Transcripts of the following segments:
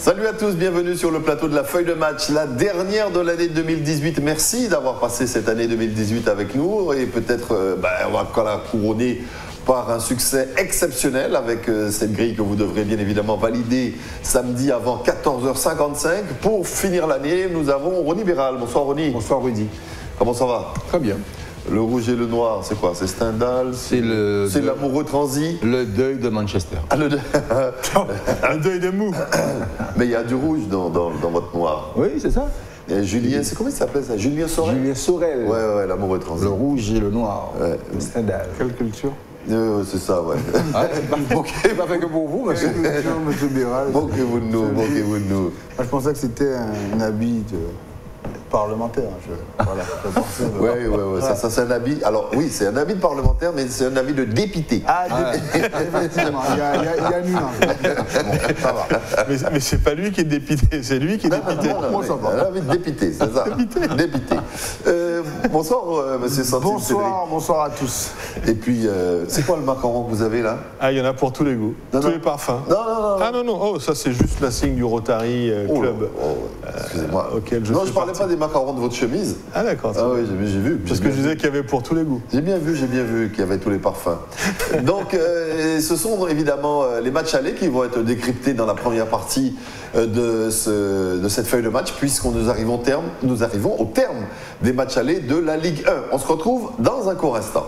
Salut à tous, bienvenue sur le plateau de la feuille de match, la dernière de l'année 2018. Merci d'avoir passé cette année 2018 avec nous et peut-être on va encore la couronner par un succès exceptionnel avec cette grille que vous devrez bien évidemment valider samedi avant 14h55. Pour finir l'année, nous avons Ronny Béral. Bonsoir Ronny. Bonsoir Rudy. Comment ça va? Très bien. Le rouge et le noir, c'est quoi? C'est Stendhal? C'est l'amoureux transi? Le deuil de Manchester. Ah, le deuil de mou. Mais il y a du rouge dans votre noir. Oui, c'est ça. Et Julien, c'est comment il s'appelait ça? Julien Sorel? Julien Sorel. Ouais, l'amoureux transi. Le rouge et le noir. Ouais. Le Stendhal. Quelle culture? C'est ça, ouais. Ah, c'est pas fait que pour vous, monsieur. Monsieur Béral. Moquez-vous de nous, moquez-vous de nous. Moi, je pensais que c'était un habit de parlementaire. Voilà, je pensais. Ouais. Ça c'est un habit. Alors oui, c'est un habit de parlementaire, mais c'est un habit de dépité. Effectivement, il y a nuance. Bon, ça va. Mais c'est pas lui qui est dépité, c'est lui qui est dépité. Non, un habit de dépité, c'est ça. Dépité. Bonsoir, monsieur Santil. Bonsoir à tous. Et puis, c'est quoi le macaron que vous avez là? Ah, il y en a pour tous les goûts, tous les parfums. Non. Ah non, oh, ça c'est juste la signe du Rotary Club. Excusez-moi. Auquel je parlais pas des macarons de votre chemise. Ah d'accord. Ah oui, j'ai vu. Parce que je disais qu'il y avait pour tous les goûts. J'ai bien vu qu'il y avait tous les parfums. Donc, ce sont évidemment les matchs allés qui vont être décryptés dans la première partie de cette feuille de match, puisqu'on nous arrivons au terme des matchs allés de la Ligue 1. On se retrouve dans un court instant.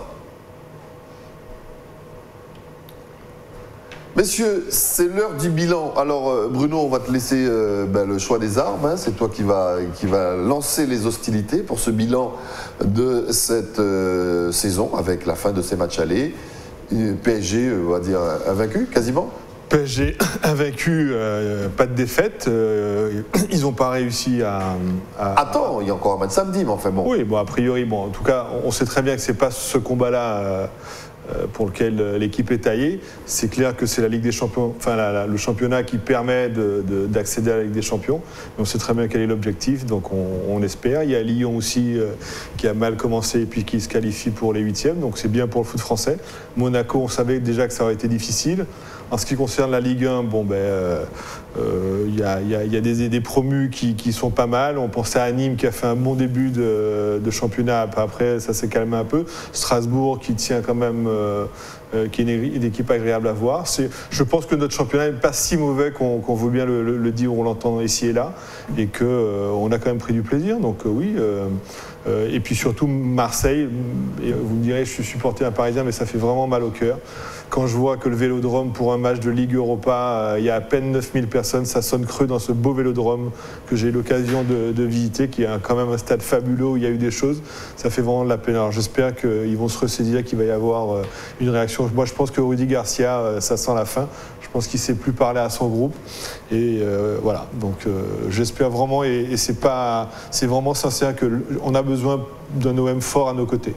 Messieurs, c'est l'heure du bilan. Alors Bruno, on va te laisser le choix des armes. Hein. C'est toi qui va lancer les hostilités pour ce bilan de cette saison avec la fin de ces matchs allés. PSG, on va dire, invaincu quasiment. PSG invaincu, pas de défaite. Ils n'ont pas réussi à. Attends, il y a encore un match samedi, mais enfin bon. Oui, bon, a priori, bon, en tout cas, on sait très bien que c'est pas ce combat-là. Pour lequel l'équipe est taillée, c'est clair que c'est la Ligue des Champions, enfin le championnat qui permet d'accéder à la Ligue des Champions. Mais on sait très bien quel est l'objectif, donc on espère. Il y a Lyon aussi qui a mal commencé et puis qui se qualifie pour les huitièmes, donc c'est bien pour le foot français. Monaco, on savait déjà que ça aurait été difficile. En ce qui concerne la Ligue 1, il y a des promus qui sont pas mal. On pensait à Nîmes qui a fait un bon début de championnat. Après, ça s'est calmé un peu. Strasbourg qui tient quand même, qui est une équipe agréable à voir. Je pense que notre championnat n'est pas si mauvais qu'on veut bien le dire, on l'entend ici et là, et qu'on a quand même pris du plaisir. Donc oui. Et puis surtout Marseille, et vous me direz je suis supporter un Parisien mais ça fait vraiment mal au cœur. Quand je vois que le Vélodrome pour un match de Ligue Europa, il y a à peine 9000 personnes, ça sonne creux dans ce beau Vélodrome que j'ai eu l'occasion de visiter, qui est quand même un stade fabuleux où il y a eu des choses, ça fait vraiment de la peine. Alors j'espère qu'ils vont se ressaisir, qu'il va y avoir une réaction. Moi je pense que Rudy Garcia, ça sent la fin. Je pense qu'il ne sait plus parler à son groupe. Et voilà, donc j'espère vraiment, et c'est vraiment sincère qu'on a besoin d'un OM fort à nos côtés.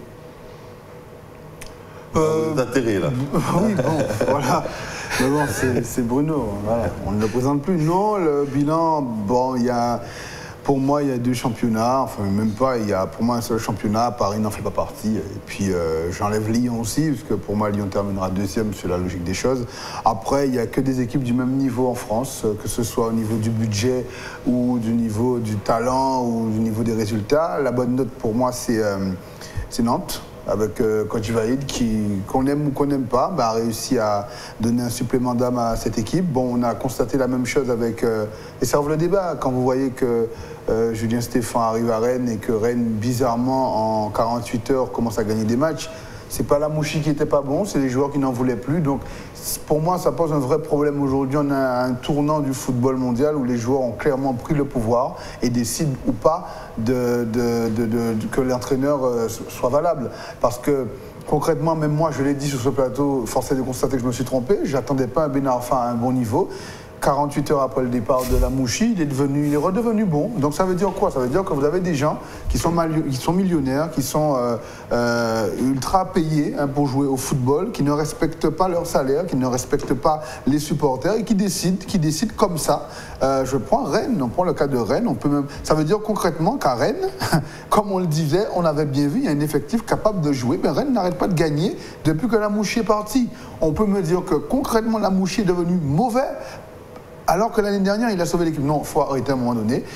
D'intérêt là. Oui, bon, voilà. Mais bon, c'est Bruno, voilà. On ne le présente plus. Non, le bilan, bon, pour moi, il y a deux championnats, enfin même pas, il y a pour moi un seul championnat, Paris n'en fait pas partie. Et puis j'enlève Lyon aussi, parce que pour moi Lyon terminera deuxième, c'est la logique des choses. Après, il n'y a que des équipes du même niveau en France, que ce soit au niveau du budget ou du niveau du talent ou du niveau des résultats. La bonne note pour moi, c'est Nantes, avec Coach Vaïd, qu'on aime ou qu'on n'aime pas, a réussi à donner un supplément d'âme à cette équipe. Bon, on a constaté la même chose avec... et ça ouvre le débat, quand vous voyez que Julien Stéphan arrive à Rennes et que Rennes, bizarrement, en 48 heures, commence à gagner des matchs. C'est pas la Mouchi qui était pas bon, c'est les joueurs qui n'en voulaient plus. Donc, pour moi, ça pose un vrai problème aujourd'hui. On a un tournant du football mondial où les joueurs ont clairement pris le pouvoir et décident ou pas que l'entraîneur soit valable. Parce que concrètement, même moi, je l'ai dit sur ce plateau, force est de constater que je me suis trompé. Je n'attendais pas un Ben Arfa à un bon niveau. 48 heures après le départ de la Mouchi, il est redevenu bon. Donc ça veut dire quoi? Ça veut dire que vous avez des gens qui sont millionnaires, qui sont ultra payés pour jouer au football, qui ne respectent pas leur salaire, qui ne respectent pas les supporters et qui décident comme ça. Je prends Rennes, on prend le cas de Rennes. Ça veut dire concrètement qu'à Rennes, comme on le disait, on avait bien vu, il y a un effectif capable de jouer. Mais Rennes n'arrête pas de gagner depuis que la Mouchi est partie. On peut me dire que concrètement la Mouchi est devenue mauvais. Alors que l'année dernière, il a sauvé l'équipe. Non, il faut arrêter à un moment donné.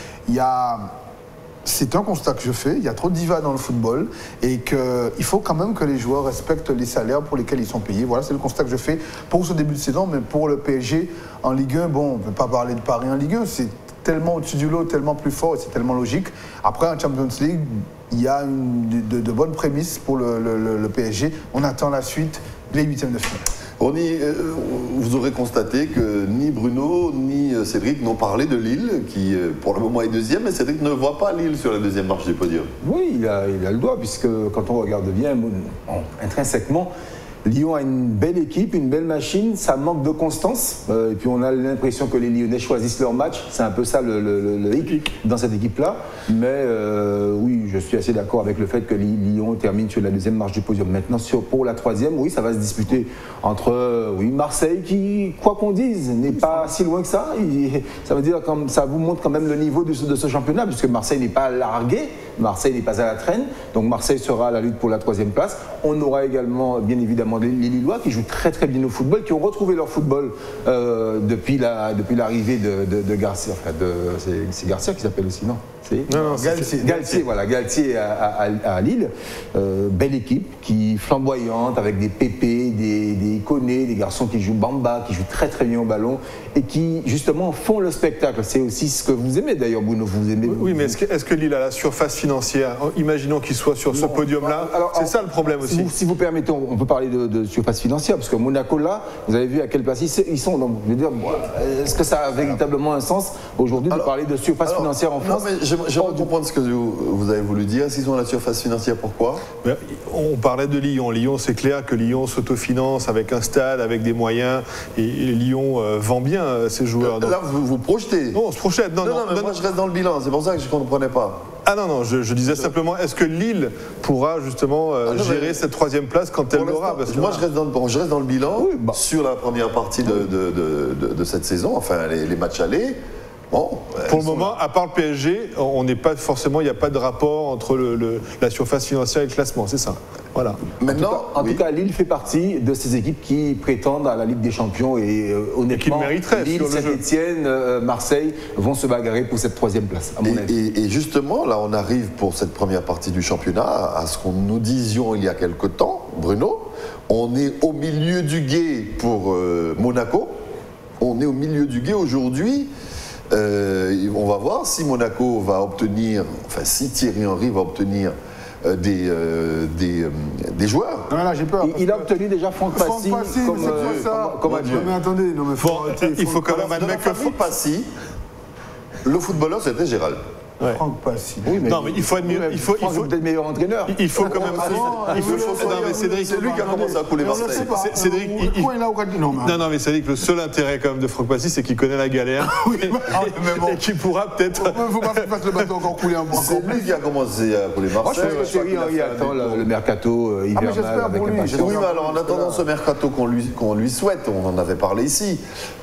C'est un constat que je fais, il y a trop de divas dans le football et qu'il faut quand même que les joueurs respectent les salaires pour lesquels ils sont payés. Voilà, c'est le constat que je fais pour ce début de saison, mais pour le PSG en Ligue 1, bon, on ne peut pas parler de Paris en Ligue 1, c'est tellement au-dessus du lot, tellement plus fort et c'est tellement logique. Après, en Champions League, il y a de bonnes prémices pour le PSG. On attend la suite, les huitièmes de finale. Vous aurez constaté que ni Bruno ni Cédric n'ont parlé de Lille, qui pour le moment est deuxième, mais Cédric ne voit pas Lille sur la deuxième marche du podium. Oui, il a le droit, puisque quand on regarde bien, intrinsèquement, Lyon a une belle équipe, une belle machine, ça manque de constance. Et puis on a l'impression que les Lyonnais choisissent leur match. C'est un peu ça le hic dans cette équipe-là. Mais oui, je suis assez d'accord avec le fait que Lyon termine sur la deuxième marche du podium. Maintenant, pour la troisième, oui, ça va se disputer entre Marseille, qui, quoi qu'on dise, n'est pas si loin que ça. Ça veut dire que ça vous montre quand même le niveau de ce championnat, puisque Marseille n'est pas largué, Marseille n'est pas à la traîne. Donc Marseille sera à la lutte pour la troisième place. On aura également, bien évidemment, les Lillois qui jouent très très bien au football, qui ont retrouvé leur football depuis l'arrivée de Garcia. Enfin, c'est Garcia qui s'appelle aussi, non? Non, Galtier. Voilà, Galtier à Lille. Belle équipe qui flamboyante, avec des Pépé, des Koné, des garçons qui jouent Bamba, qui jouent très très bien au ballon et qui justement font le spectacle. C'est aussi ce que vous aimez d'ailleurs, Bruno. Vous aimez. Oui, mais est-ce que Lille a la surface financière? Imaginons qu'il soit sur ce podium-là. C'est ça le problème aussi. Si vous permettez, on peut parler de surface financière, parce que Monaco là, vous avez vu à quelle place ils sont. Donc, je veux dire, est-ce que ça a véritablement un sens aujourd'hui de parler de surface financière en France? J'aimerais comprendre ce que vous avez voulu dire. S'ils ont la surface financière, pourquoi? On parlait de Lyon. Lyon, c'est clair que Lyon s'autofinance avec un stade, avec des moyens. Et Lyon vend bien ses joueurs. Là, vous projetez. Non, on se projette. Non, moi, je reste dans le bilan. C'est pour ça que je ne comprenais pas. Ah non, je disais simplement, est-ce que Lille pourra justement gérer cette troisième place quand elle l'aura? Moi, je reste dans le bilan sur la première partie de cette saison, enfin les matchs allés. Bon, pour le moment, à part le PSG, on n'est pas forcément, il n'y a pas de rapport entre la surface financière et le classement, c'est ça. Voilà. Maintenant, en tout cas, Lille fait partie de ces équipes qui prétendent à la Ligue des Champions et honnêtement, Lille, Saint-Etienne, Marseille vont se bagarrer pour cette troisième place, à mon avis. Et justement, là, on arrive pour cette première partie du championnat à ce qu'on nous disions il y a quelque temps, Bruno. On est au milieu du gué pour Monaco. On est au milieu du gué aujourd'hui. On va voir si Monaco va obtenir, enfin si Thierry Henry va obtenir des joueurs. Non, là, j'ai peur. Il a obtenu déjà Franck Passy comme adjoint. Mais attendez, non, mais il faut quand même admettre que Franck Passy, le footballeur, c'était Gérald. Ouais. Franck Passy. Oui, mais non, mais il faut admirer. Il faut peut-être meilleur entraîneur. Il faut quand même. Cédric, c'est lui qui a commencé à couler Marseille. Cédric, non, mais Cédric, le seul intérêt quand même de Franck Passy, c'est qu'il connaît la galère et qu'il pourra peut-être. Il ne faut pas faire le bateau encore couler un peu. C'est lui qui a commencé à couler Marseille. Moi, je pense que Thierry Henry attend le mercato hivernal avec impatience. Oui, mais alors en attendant ce mercato qu'on lui souhaite, on en avait parlé ici,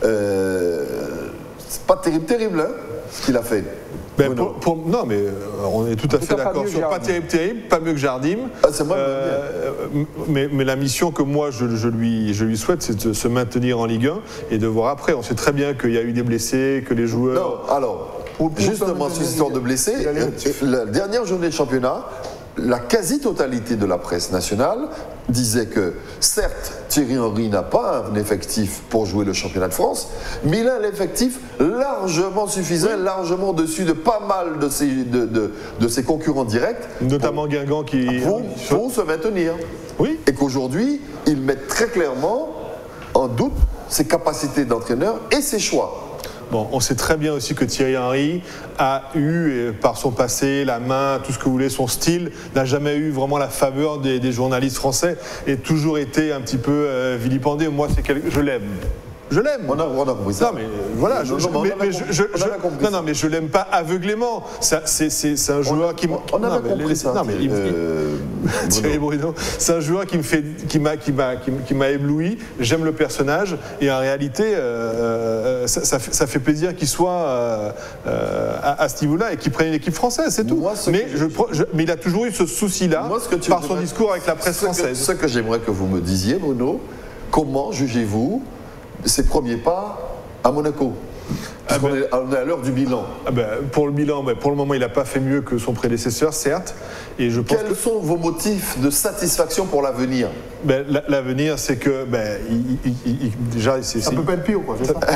c'est pas terrible, hein, ce qu'il a fait. Non, mais on est tout à fait d'accord sur pas terrible, pas mieux que Jardim. C'est moi mais la mission que moi je lui souhaite, c'est de se maintenir en Ligue 1 et de voir après. On sait très bien qu'il y a eu des blessés, que les joueurs. Non, alors, justement, sur cette histoire de blessés, la dernière journée de championnat, la quasi-totalité de la presse nationale disait que, certes, Thierry Henry n'a pas un effectif pour jouer le championnat de France, mais il a un effectif largement suffisant, largement au-dessus de pas mal de ses concurrents directs. Notamment Guingamp qui... Pour se maintenir. Oui. Et qu'aujourd'hui, il met très clairement en doute ses capacités d'entraîneur et ses choix. Bon, on sait très bien aussi que Thierry Henry a eu, par son passé, la main, tout ce que vous voulez, son style, n'a jamais eu vraiment la faveur des journalistes français et toujours été un petit peu vilipendé. Moi, je l'aime. Je l'aime. On a compris ça. Non, mais voilà. Mais je l'aime pas aveuglément. C'est un joueur qui. On a compris ça. Non, mais Thierry Bruno, c'est un joueur qui m'a ébloui. J'aime le personnage et en réalité, ça fait plaisir qu'il soit à ce niveau-là et qu'il prenne une équipe française, c'est tout. Mais il a toujours eu ce souci-là par son discours avec la presse française. Ce que j'aimerais que vous me disiez, Bruno, comment jugez-vous ses premiers pas à Monaco? On est à l'heure du bilan. Pour le bilan, pour le moment, il n'a pas fait mieux que son prédécesseur, certes. Et je pense Quels sont vos motifs de satisfaction pour l'avenir? L'avenir, c'est que déjà, Ça peut pas être pire, quoi, c'est ça?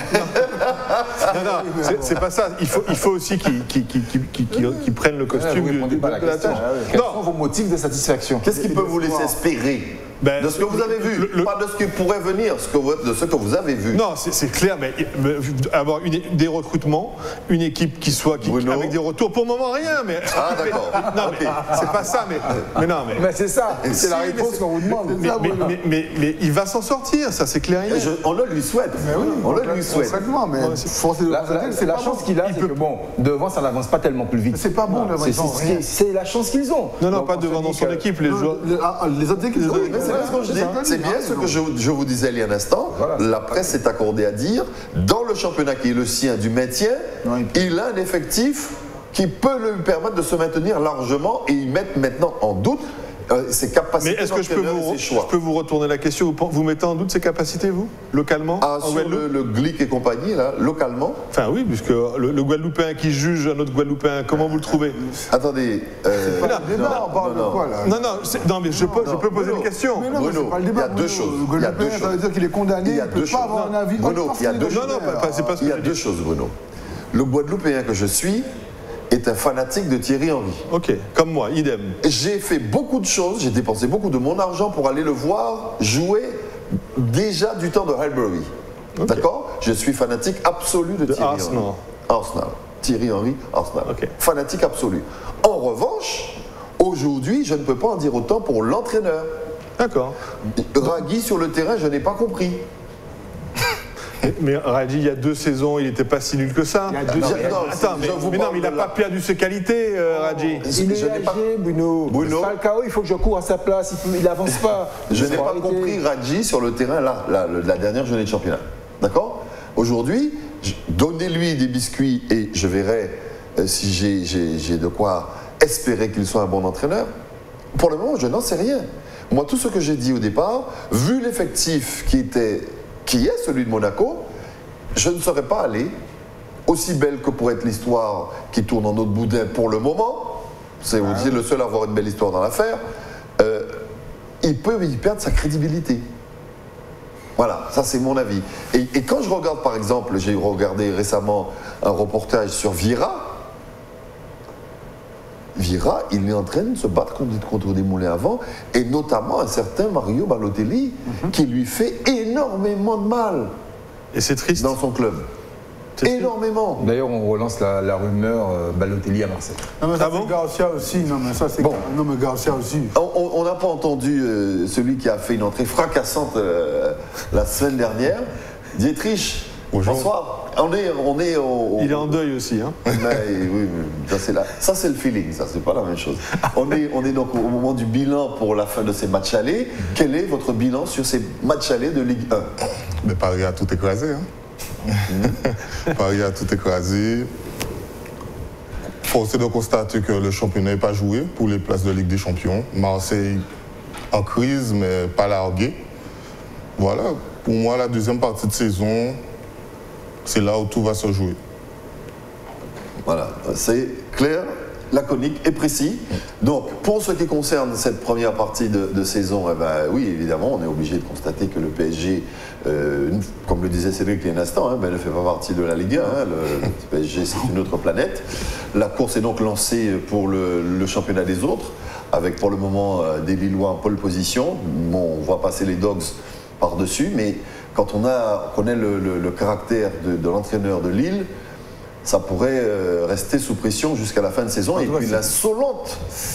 non, c'est pas ça. Il faut aussi qu'ils prennent le costume Vous répondez pas à la question. Quels sont vos motifs de satisfaction? Qu'est-ce qui peut vous laisser espérer de ce que vous avez vu, pas de ce qui pourrait venir, de ce que vous avez vu? Non, c'est clair, mais avoir des recrutements, une équipe qui soit avec des retours. Pour le moment, rien, mais. Ah, d'accord. Non, mais c'est pas ça, mais non, mais. Mais c'est ça, c'est la réponse qu'on vous demande. Mais il va s'en sortir, ça c'est clair. On le lui souhaite. On le lui souhaite. Complètement, mais La chance qu'il a, c'est que bon, devant, ça n'avance pas tellement plus vite. c'est pas bon, C'est la chance qu'ils ont. Non, Donc, pas on devant se dans dit son que- équipe, les joueurs. Les autres équipes, C'est bien ce que je vous disais il y a un instant. Voilà. La presse s'est accordée à dire, dans le championnat qui est le sien du maintien, il a un effectif qui peut lui permettre de se maintenir largement et ils mettent maintenant en doute ses capacités. Mais est-ce que je peux vous retourner la question? Vous mettez en doute ses capacités, vous, localement, en sur Guadeloupe? le Glick et compagnie, là, localement? Enfin oui, puisque le Guadeloupéen qui juge un autre Guadeloupéen, comment vous le trouvez? Attendez. on parle de quoi, là? Non, mais je peux poser une question. Mais non, mais Bruno, c'est pas le il y débat. a deux choses. Il y a deux Ça veut choses. dire qu'il est condamné, Il y a il ne peut deux pas choses. avoir un avis. Bruno, il y a deux choses. C'est pas ce que Il y a je deux dis. choses, Bruno. Le Guadeloupéen que je suis est un fanatique de Thierry Henry. Ok, comme moi, idem. J'ai fait beaucoup de choses, j'ai dépensé beaucoup de mon argent pour aller le voir jouer déjà du temps de Highbury. Ok. D'accord? Je suis fanatique absolu de Thierry Arsenal. Henry. Arsenal. Thierry Henry, Arsenal. Ok. Fanatique absolu. En revanche, aujourd'hui, je ne peux pas en dire autant pour l'entraîneur. D'accord. Ragui sur le terrain, je n'ai pas compris. Mais Radji, il y a 2 saisons, il n'était pas si nul que ça. Non, Attends, je vous mais non, parle mais il n'a de pas la- perdu ses qualités, Radji. Il est Je n'ai pas- âgé, Bruno. Bruno. Falcao, il faut que je cours à sa place, il n'avance pas. Je Il n'ai faut pas arrêter. compris Radji sur le terrain là, la dernière journée de championnat. D'accord? Aujourd'hui, donnez-lui des biscuits et je verrai si j'ai de quoi espérer qu'il soit un bon entraîneur. Pour le moment, je n'en sais rien. Moi, tout ce que j'ai dit au départ, vu l'effectif qui est celui de Monaco, je ne serais pas allé, aussi belle que pourrait être l'histoire qui tourne en notre boudin pour le moment, c'est aussi le seul à avoir une belle histoire dans l'affaire, il peut y perdre sa crédibilité. Voilà, ça c'est mon avis. Et quand je regarde par exemple, j'ai regardé récemment un reportage sur Vieira, il est en train de se battre contre des moulins à vent, et notamment un certain Mario Balotelli, qui lui fait énormément de mal Et c'est triste. dans son club. C'est triste. Énormément. D'ailleurs, on relance la rumeur Balotelli à Marseille. Non, mais ça, Ah bon? c'est Garcia aussi. Non, mais ça, c'est. Bon. Non, mais Garcia aussi. On n'a pas entendu celui qui a fait une entrée fracassante la semaine dernière. Dietrich, Bonjour. bonsoir. On est au... Il est en deuil aussi. Hein. Oui, ça c'est le feeling, ça c'est pas la même chose. On est donc au moment du bilan pour la fin de ces matchs allés. Quel est votre bilan sur ces matchs allés de Ligue 1? Mais Paris a tout écrasé. Hein. Paris a tout écrasé. Force est de constater que le championnat n'est pas joué pour les places de Ligue des Champions. Marseille en crise, mais pas largué. Voilà, pour moi, la deuxième partie de saison, c'est là où tout va se jouer. Voilà, c'est clair, laconique et précis. Donc, pour ce qui concerne cette première partie de saison, eh ben, oui, évidemment, on est obligé de constater que le PSG, comme le disait Cédric il y a un instant, ne fait pas partie de la Ligue 1. Le PSG, c'est une autre planète. La course est donc lancée pour le championnat des autres, avec pour le moment des Lillois en pole position. Bon, on voit passer les Dogs par-dessus, mais quand on connaît le caractère de l'entraîneur de Lille, ça pourrait rester sous pression jusqu'à la fin de saison. Et puis l'insolente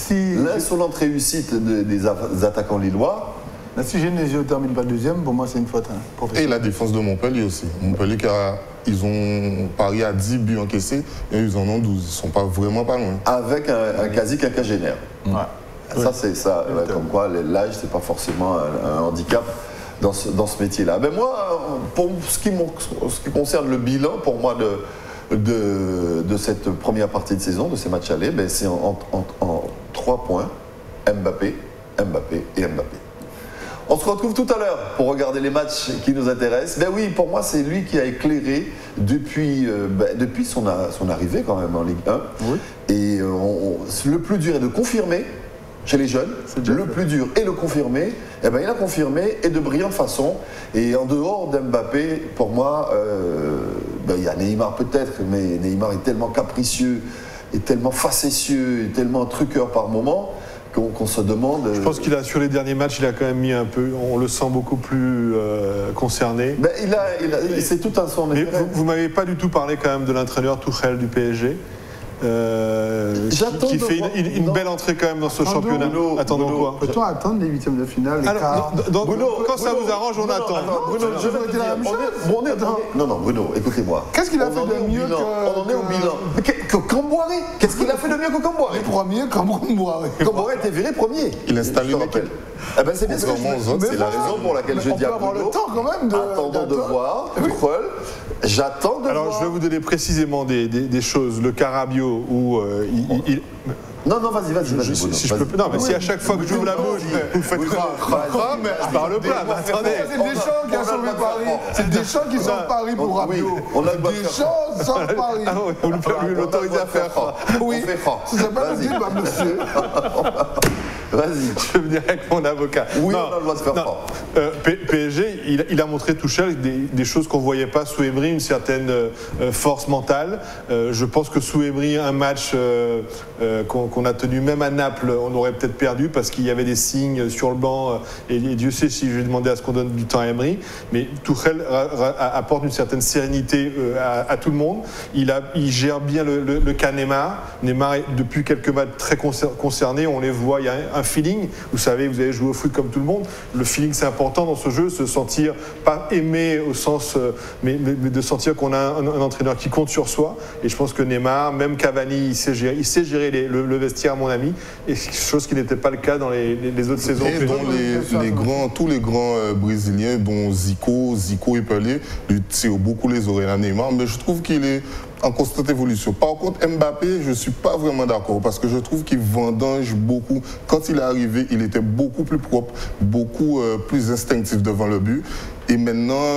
réussite des attaquants lillois. Si Genesio ne termine pas deuxième, pour moi, c'est une faute. Et la défense de Montpellier aussi. Montpellier, Paris a 10 buts encaissés et ils en ont 12. Ils ne sont pas vraiment pas loin. Avec un quasi quinquagénaire. Ouais. Ça, c'est ça. Comme quoi, l'âge, c'est pas forcément un handicap dans ce métier-là. Ben moi, pour ce qui concerne le bilan, pour moi, de cette première partie de saison, de ces matchs allés, ben c'est en 3 points, Mbappé et Mbappé. On se retrouve tout à l'heure pour regarder les matchs qui nous intéressent. Ben oui, pour moi, c'est lui qui a éclairé depuis son arrivée quand même en Ligue 1. Oui. Et le plus dur est de confirmer chez les jeunes. Le plus dur est de confirmer. Eh ben, il a confirmé et de brillante façon. Et en dehors d'Mbappé, pour moi, il y a Neymar peut-être, mais Neymar est tellement capricieux, et tellement facétieux, et tellement truqueur par moment. Qu'on se demande. Je pense qu'il a sur les derniers matchs, il a quand même mis un peu. On le sent beaucoup plus concerné. Ben, c'est tout un son. Mais vous m'avez pas du tout parlé quand même de l'entraîneur Tuchel du PSG. Qui fait une belle entrée quand même dans ce championnat. Attendons quoi? Peut-on attendre les huitièmes de finale? Quand ça vous arrange, on attend. Bruno, je veux dire la même chose. Non, Bruno, écoutez-moi. Qu'est-ce qu'il a fait de mieux que... On en est au bilan. Camboiré. Qu'est-ce qu'il a fait de mieux que Camboiré? Premier, Camboiré. Camboiré était viré premier. Il installe une équipe. Eh ben c'est bien ce que c'est la raison pour laquelle je dis à Bruno. Attendons de voir. J'attends de voir. Alors je vais vous donner précisément des choses. Le Carabio où Non, vas-y. Si je peux. Non, mais si à chaque fois que j'ouvre la bouche, vous faites mais je parle pas. Mais attendez. C'est Deschamps qui a sauvé Paris. C'est Deschamps qui sauve Paris pour Rabiot. Deschamps sauve Paris. On peut l'autoriser à faire ça. Oui. C'est pas le débat, monsieur. Vas-y. Je vais venir avec mon avocat. Oui, on a le droit de faire fort. PSG, il a montré Tuchel des choses qu'on ne voyait pas sous Emery, une certaine force mentale. Je pense que sous Emery, un match qu'on a tenu même à Naples, on aurait peut-être perdu parce qu'il y avait des signes sur le banc. Et Dieu sait si je vais demander à ce qu'on donne du temps à Emery. Mais Tuchel apporte une certaine sérénité à tout le monde. Il gère bien le cas Neymar. Neymar est depuis quelques matchs très concerné. On les voit, il y a un feeling. Vous savez, vous avez joué au foot comme tout le monde. Le feeling, c'est important dans ce jeu, se sentir pas aimé au sens, mais de sentir qu'on a un entraîneur qui compte sur soi. Et je pense que Neymar, même Cavani, il sait gérer le vestiaire, mon ami, et chose qui n'était pas le cas dans les autres saisons. Et dont tous les grands brésiliens, dont Zico et Pelé, lui tirent beaucoup les oreilles à Neymar, mais je trouve qu'il est en constante évolution. Par contre, Mbappé, je ne suis pas vraiment d'accord parce que je trouve qu'il vendange beaucoup. Quand il est arrivé, il était beaucoup plus propre, beaucoup plus instinctif devant le but. Et maintenant,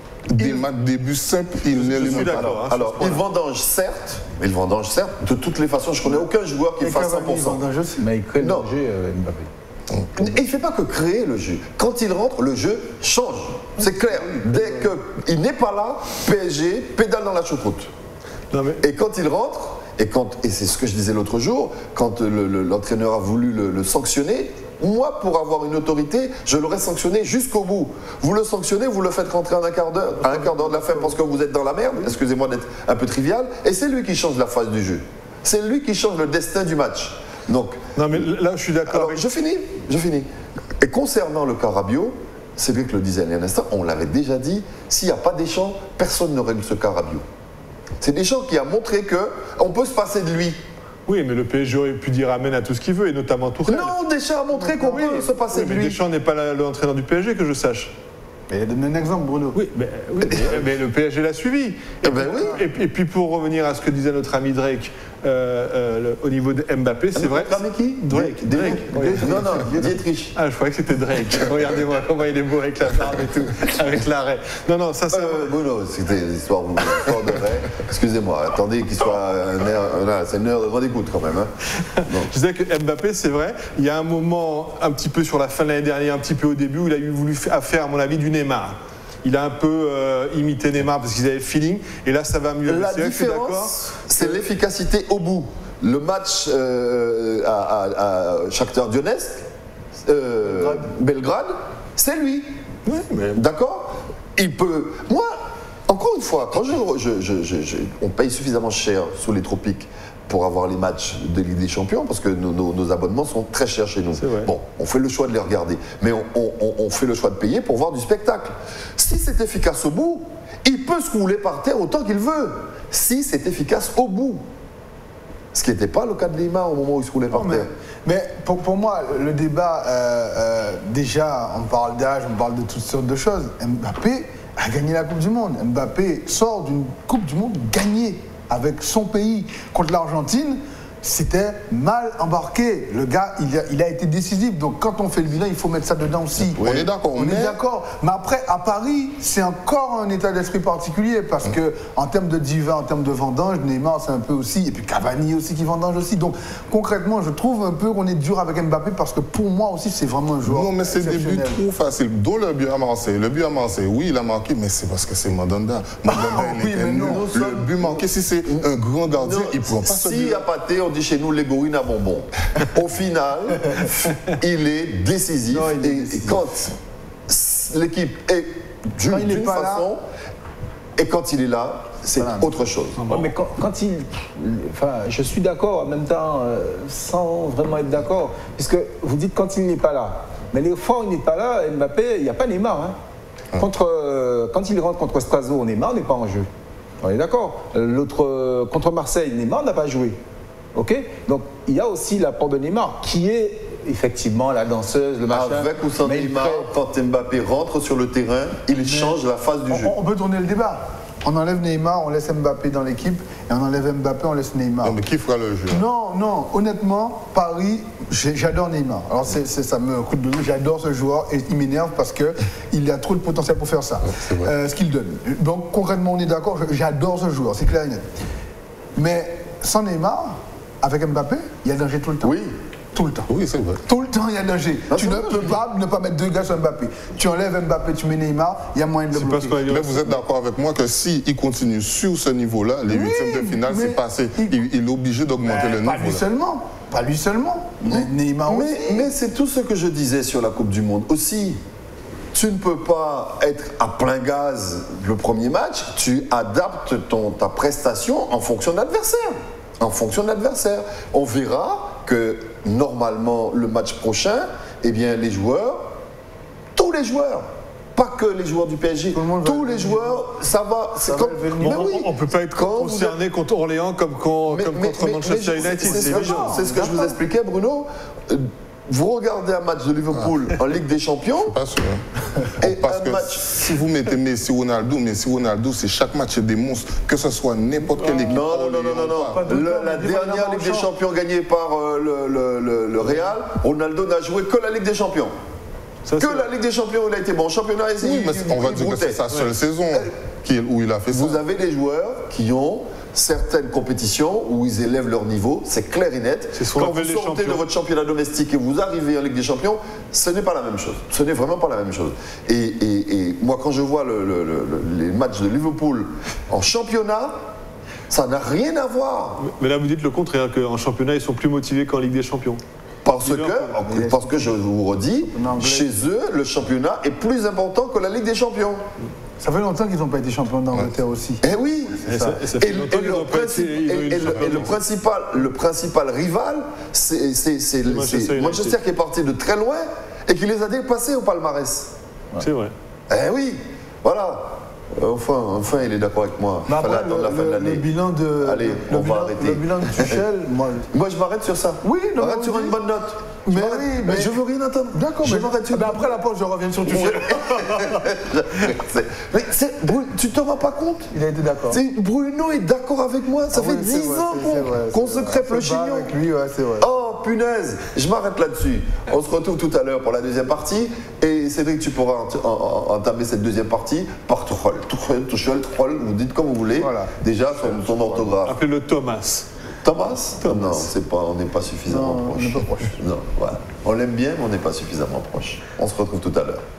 des buts simples, il ne les met pas. Alors, il vendange certes. De toutes les façons, je ne connais aucun joueur qui fasse 100%. Mais il crée le jeu, Mbappé. Et il ne fait pas que créer le jeu. Quand il rentre, le jeu change. C'est clair. Dès qu'il n'est pas là, PSG pédale dans la choucroute. Et quand il rentre, et c'est ce que je disais l'autre jour, quand l'entraîneur a voulu le sanctionner, moi, pour avoir une autorité, je l'aurais sanctionné jusqu'au bout. Vous le sanctionnez, vous le faites rentrer à un quart d'heure de la fin parce que vous êtes dans la merde, excusez-moi d'être un peu trivial, et c'est lui qui change la phase du jeu. C'est lui qui change le destin du match. Donc, non mais là, je suis d'accord. Je finis. Et concernant le Carabio, c'est vrai que le disait un instant, on l'avait déjà dit, s'il n'y a pas Deschamps, personne ne règle ce Carabio. C'est Deschamps qui a montré qu'on peut se passer de lui. Oui, mais le PSG aurait pu dire amen à tout ce qu'il veut, et notamment Tuchel. Non, Deschamps a montré qu'on peut se passer de lui. Mais Deschamps n'est pas l'entraîneur du PSG, que je sache. Mais donne un exemple, Bruno. Oui, mais le PSG l'a suivi. Et puis pour revenir à ce que disait notre ami Drake, au niveau de Mbappé, c'est vrai. Notre ami qui Drake. Non, Dietrich. Ah, je croyais que c'était Drake. Regardez-moi comment il est beau avec la barbe et tout, avec l'arrêt. Non, ça c'est. Bruno, c'était l'histoire de Ray. Excusez-moi, attendez qu'il soit c'est une heure de grande écoute quand même. Hein. Je disais que Mbappé, c'est vrai, il y a un moment, un petit peu sur la fin de l'année dernière, un petit peu au début, où il a voulu faire, à mon avis, du Neymar. Il a un peu imité Neymar parce qu'ils avaient le feeling, et là ça va mieux. La différence, c'est l'efficacité au bout. Le match à Shakhtar Donetsk, Belgrade, c'est lui. Oui, mais... D'accord. Il peut. Moi, encore une fois, quand on paye suffisamment cher sous les tropiques pour avoir les matchs de Ligue des Champions, parce que nos abonnements sont très chers chez nous. Bon, on fait le choix de les regarder, mais on fait le choix de payer pour voir du spectacle. Si c'est efficace au bout, il peut se rouler par terre autant qu'il veut. Si c'est efficace au bout. Ce qui n'était pas le cas de Neymar au moment où il se roulait par terre. Mais pour moi, le débat, déjà, on parle d'âge, on parle de toutes sortes de choses. Mbappé a gagné la Coupe du Monde. Mbappé sort d'une Coupe du Monde gagnée avec son pays contre l'Argentine. c'était mal embarqué. Le gars, il a été décisif. Donc quand on fait le bilan, il faut mettre ça dedans aussi. On est d'accord. On est d'accord. Mais après, à Paris, c'est encore un état d'esprit particulier parce que en termes de diva, en termes de vendange, Neymar, c'est un peu aussi. Et puis Cavani aussi qui vendange aussi. Donc concrètement, je trouve un peu qu'on est dur avec Mbappé parce que pour moi aussi, c'est vraiment un joueur. Non, mais c'est des buts trop faciles. Dont le but à Marseille. Le but à Marseille, oui, il a marqué, mais c'est parce que c'est Mandanda. Oui, mais non. Le but manqué, si c'est un grand gardien, il ne prend pas ce but. S'il n'y a pas thé, on dit chez nous les gorilles à bonbons. Au final, il est décisif. Non, il est et décisif. quand l'équipe est d'une façon, et quand il est là, c'est autre chose. Ouais, mais quand il. Enfin, je suis d'accord en même temps, sans vraiment être d'accord. Puisque vous dites quand il n'est pas là. Mais les fois où il n'est pas là, Mbappé, il n'y a pas Neymar. Hein. Quand il rentre contre Strasbourg, Neymar n'est pas en jeu. On est d'accord. L'autre, contre Marseille, Neymar n'a pas joué. OK? Donc, il y a aussi l'apport de Neymar, qui est effectivement la danseuse, le machin. Avec ou sans mais Neymar, quand Mbappé rentre sur le terrain, il change la phase du jeu. On peut tourner le débat. On enlève Neymar, on laisse Mbappé dans l'équipe, et on enlève Mbappé, on laisse Neymar. Non, mais qui fera le jeu? Non, honnêtement, Paris, j'adore Neymar. Alors ça me coûte de l'eau, j'adore ce joueur et il m'énerve parce qu'il a trop de potentiel pour faire ça, ce qu'il donne. Donc concrètement, on est d'accord, j'adore ce joueur, c'est clair et net. Mais sans Neymar, avec Mbappé, il y a danger tout le temps. Oui. Tout le temps. Oui, c'est vrai. Tout le temps, il y a danger. Tu ne peux pas ne pas mettre deux gars sur Mbappé. Tu enlèves Mbappé, tu mets Neymar, il y a moyen de le bloquer. Mais vous êtes d'accord avec moi que s'il continue sur ce niveau-là, les huitièmes de finale, c'est passé. Il est obligé d'augmenter le niveau. Pas lui seulement. Pas lui seulement. Neymar aussi. Mais c'est tout ce que je disais sur la Coupe du Monde. Aussi, tu ne peux pas être à plein gaz le premier match, tu adaptes ta prestation en fonction de l'adversaire. En fonction de l'adversaire. On verra que normalement, le match prochain, eh bien, les joueurs, tous les joueurs, pas que les joueurs du PSG, tous les joueurs, ça va. C'est comme. Mais oui, on ne peut pas être concerné contre Orléans comme contre Manchester United. C'est ce que je vous expliquais, Bruno. Vous regardez un match de Liverpool en Ligue des Champions. Pas sûr. Parce que si vous mettez Messi Ronaldo, c'est chaque match c'est des monstres, que ce soit n'importe quelle équipe. Non. La dernière Ligue des Champions gagnée par le Real, Ronaldo n'a joué que la Ligue des Champions. La Ligue des Champions, il a été bon. En championnat, oui, mais on va dire que c'est sa seule saison où il a fait ça. Vous avez des joueurs qui ont certaines compétitions où ils élèvent leur niveau, c'est clair et net. Quand vous sortez de votre championnat domestique et vous arrivez en Ligue des Champions, ce n'est pas la même chose. Ce n'est vraiment pas la même chose. Et moi, quand je vois les matchs de Liverpool en championnat, ça n'a rien à voir. Mais là, vous dites le contraire, qu'en championnat, ils sont plus motivés qu'en Ligue des Champions. Parce que je vous redis, chez eux, le championnat est plus important que la Ligue des Champions. Ça fait longtemps qu'ils n'ont pas été champions d'Angleterre aussi. Eh oui. Le principal rival, c'est Manchester qui est parti de très loin et qui les a dépassés au palmarès. C'est vrai. Eh oui, voilà. Enfin, il est d'accord avec moi. Il fallait attendre la fin de l'année. Le bilan de. Allez, on va arrêter. Le bilan de Tuchel, moi je m'arrête sur ça. Oui, je m'arrête sur une bonne note. Mais je veux rien attendre. D'accord, je m'arrête sur. Après la pause, je reviens sur Tuchel. Mais tu te rends pas compte? Il a été d'accord. Bruno est d'accord avec moi. Ça fait 10 ans qu'on se crêpe le chignon. Avec lui, ouais, c'est vrai. Oh punaise, je m'arrête là-dessus. On se retrouve tout à l'heure pour la deuxième partie. Et Cédric, tu pourras entamer cette deuxième partie par Tuchel, vous dites comme vous voulez. Voilà. Déjà, son orthographe. Appelez-le Thomas. Thomas. Non, on n'est pas suffisamment proche. On n'est pas proche. Non, voilà. On l'aime bien, mais on n'est pas suffisamment proche. On se retrouve tout à l'heure.